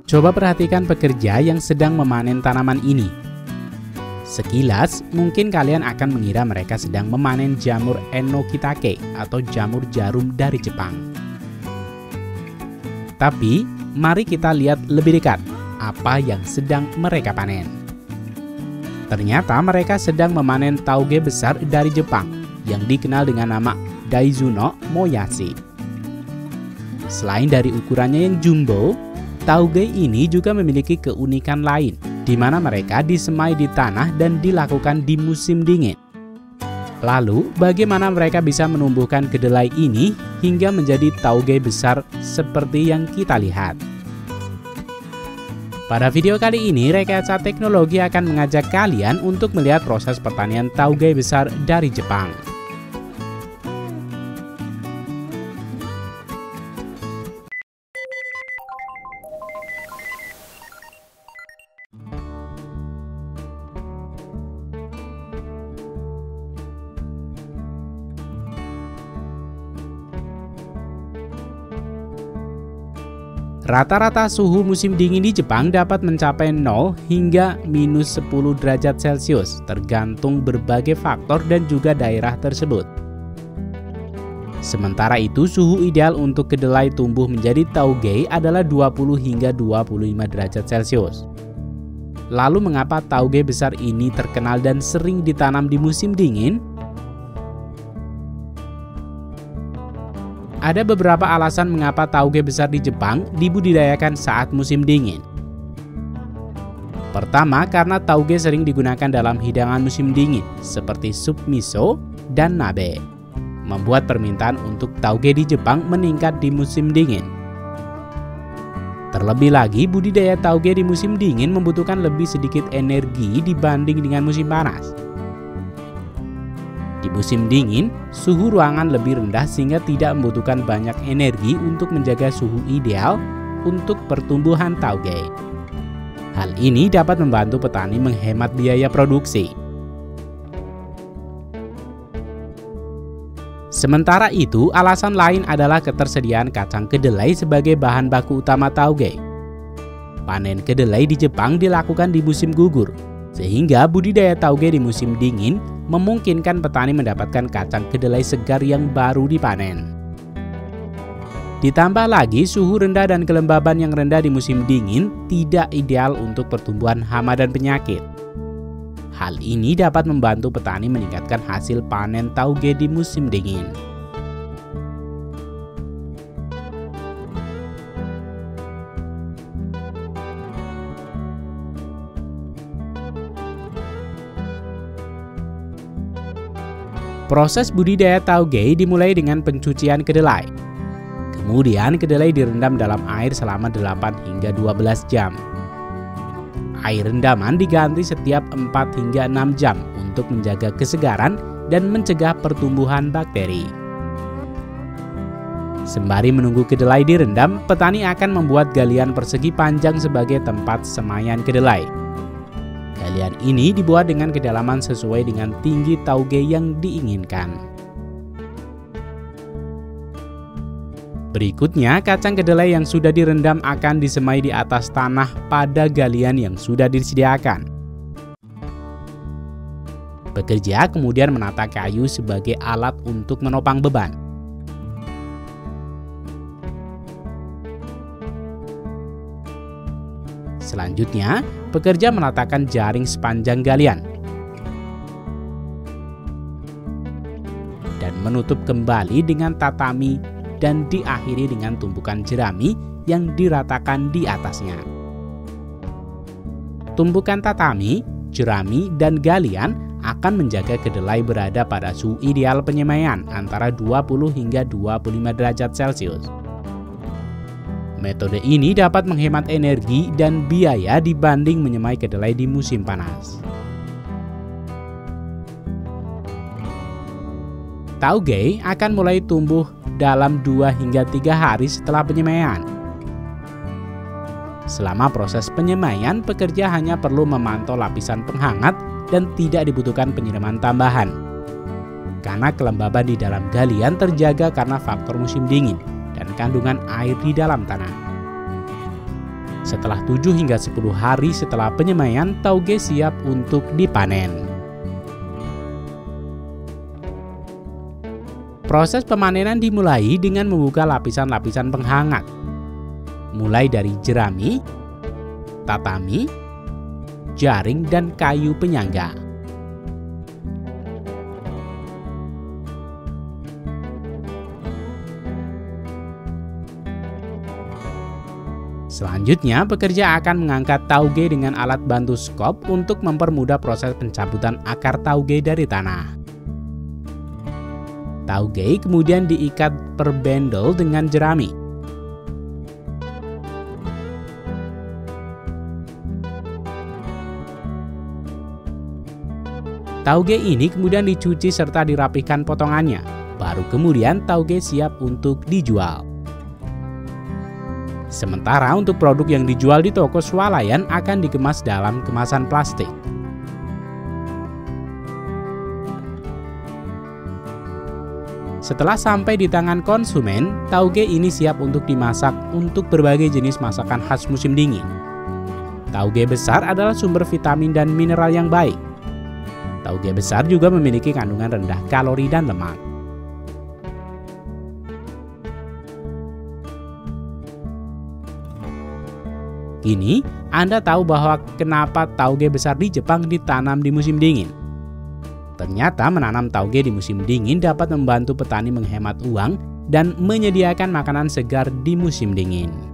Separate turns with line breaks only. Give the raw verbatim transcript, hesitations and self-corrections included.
Coba perhatikan pekerja yang sedang memanen tanaman ini. Sekilas, mungkin kalian akan mengira mereka sedang memanen jamur enokitake atau jamur jarum dari Jepang. Tapi, mari kita lihat lebih dekat apa yang sedang mereka panen. Ternyata mereka sedang memanen tauge besar dari Jepang yang dikenal dengan nama Daizuno Moyashi. Selain dari ukurannya yang jumbo, tauge ini juga memiliki keunikan lain, di mana mereka disemai di tanah dan dilakukan di musim dingin. Lalu, bagaimana mereka bisa menumbuhkan kedelai ini hingga menjadi tauge besar seperti yang kita lihat? Pada video kali ini, Rekayasa Teknologi akan mengajak kalian untuk melihat proses pertanian tauge besar dari Jepang. Rata-rata suhu musim dingin di Jepang dapat mencapai nol hingga minus sepuluh derajat Celcius, tergantung berbagai faktor dan juga daerah tersebut. Sementara itu, suhu ideal untuk kedelai tumbuh menjadi tauge adalah dua puluh hingga dua puluh lima derajat Celcius. Lalu mengapa tauge besar ini terkenal dan sering ditanam di musim dingin? Ada beberapa alasan mengapa tauge besar di Jepang dibudidayakan saat musim dingin. Pertama, karena tauge sering digunakan dalam hidangan musim dingin, seperti sup miso dan nabe, membuat permintaan untuk tauge di Jepang meningkat di musim dingin. Terlebih lagi, budidaya tauge di musim dingin membutuhkan lebih sedikit energi dibanding dengan musim panas. Di musim dingin, suhu ruangan lebih rendah sehingga tidak membutuhkan banyak energi untuk menjaga suhu ideal untuk pertumbuhan tauge. Hal ini dapat membantu petani menghemat biaya produksi. Sementara itu, alasan lain adalah ketersediaan kacang kedelai sebagai bahan baku utama tauge. Panen kedelai di Jepang dilakukan di musim gugur, sehingga budidaya tauge di musim dingin memungkinkan petani mendapatkan kacang kedelai segar yang baru dipanen. Ditambah lagi, suhu rendah dan kelembaban yang rendah di musim dingin tidak ideal untuk pertumbuhan hama dan penyakit. Hal ini dapat membantu petani meningkatkan hasil panen tauge di musim dingin. Proses budidaya tauge dimulai dengan pencucian kedelai. Kemudian kedelai direndam dalam air selama delapan hingga dua belas jam. Air rendaman diganti setiap empat hingga enam jam untuk menjaga kesegaran dan mencegah pertumbuhan bakteri. Sembari menunggu kedelai direndam, petani akan membuat galian persegi panjang sebagai tempat semaian kedelai. Galian ini dibuat dengan kedalaman sesuai dengan tinggi tauge yang diinginkan. Berikutnya, kacang kedelai yang sudah direndam akan disemai di atas tanah pada galian yang sudah disediakan. Pekerja kemudian menata kayu sebagai alat untuk menopang beban. Selanjutnya, pekerja meletakkan jaring sepanjang galian dan menutup kembali dengan tatami dan diakhiri dengan tumpukan jerami yang diratakan di atasnya. Tumpukan tatami, jerami, dan galian akan menjaga kedelai berada pada suhu ideal penyemaian antara dua puluh hingga dua puluh lima derajat Celcius. Metode ini dapat menghemat energi dan biaya dibanding menyemai kedelai di musim panas. Tauge akan mulai tumbuh dalam dua hingga tiga hari setelah penyemaian. Selama proses penyemaian, pekerja hanya perlu memantau lapisan penghangat dan tidak dibutuhkan penyiraman tambahan. Karena kelembaban di dalam galian terjaga karena faktor musim dingin dan kandungan air di dalam tanah. Setelah tujuh hingga sepuluh hari setelah penyemaian, tauge siap untuk dipanen. Proses pemanenan dimulai dengan membuka lapisan-lapisan penghangat, mulai dari jerami, tatami, jaring, dan kayu penyangga. Selanjutnya, pekerja akan mengangkat tauge dengan alat bantu skop untuk mempermudah proses pencabutan akar tauge dari tanah. Tauge kemudian diikat per bendel dengan jerami. Tauge ini kemudian dicuci serta dirapihkan potongannya, baru kemudian tauge siap untuk dijual. Sementara untuk produk yang dijual di toko swalayan akan dikemas dalam kemasan plastik. Setelah sampai di tangan konsumen, tauge ini siap untuk dimasak untuk berbagai jenis masakan khas musim dingin. Tauge besar adalah sumber vitamin dan mineral yang baik. Tauge besar juga memiliki kandungan rendah kalori dan lemak. Kini, Anda tahu bahwa kenapa tauge besar di Jepang ditanam di musim dingin. Ternyata menanam tauge di musim dingin dapat membantu petani menghemat uang dan menyediakan makanan segar di musim dingin.